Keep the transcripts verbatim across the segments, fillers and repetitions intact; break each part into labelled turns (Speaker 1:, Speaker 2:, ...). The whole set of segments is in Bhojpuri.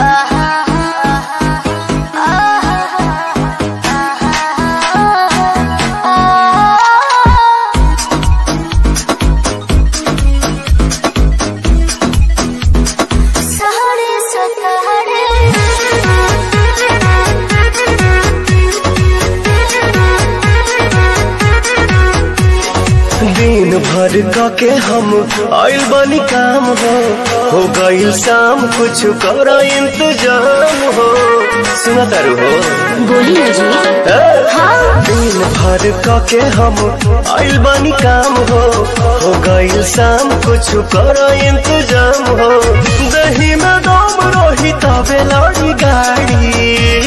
Speaker 1: दिन भर के हम आइल बनी काम हो हो गईल शाम कुछ कर इंतजाम हो। सुना तारू हो
Speaker 2: बोलिए जी। हाँ।
Speaker 1: दिन भर के हम आइल बनी काम हो हो गईल शाम कुछ कर इंतजाम हो। दही में दम रही तबे लड़ी गाड़ी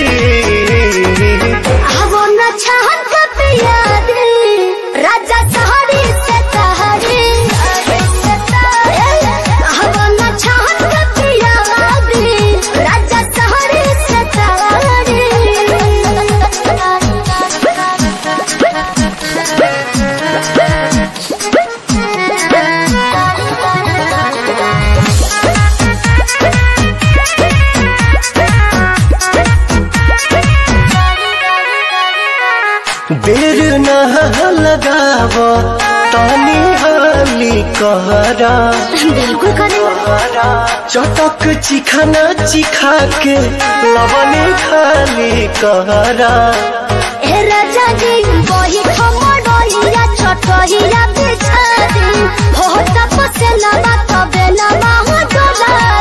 Speaker 2: वो न चाहत कब याद राजा सहारे से सहारे वो न चाहत कब याद राजा सहारे से सहारे।
Speaker 1: देर न लगाव तानी हाली कहरा
Speaker 2: बिल्कुल करें।
Speaker 1: चटक चिखाना चिखा के लवने खाली कहरा।
Speaker 2: ए राजा जी वही खमड़ोइया छोटोइया बिछा दी हो तप से लबा तबे लबा हो डोला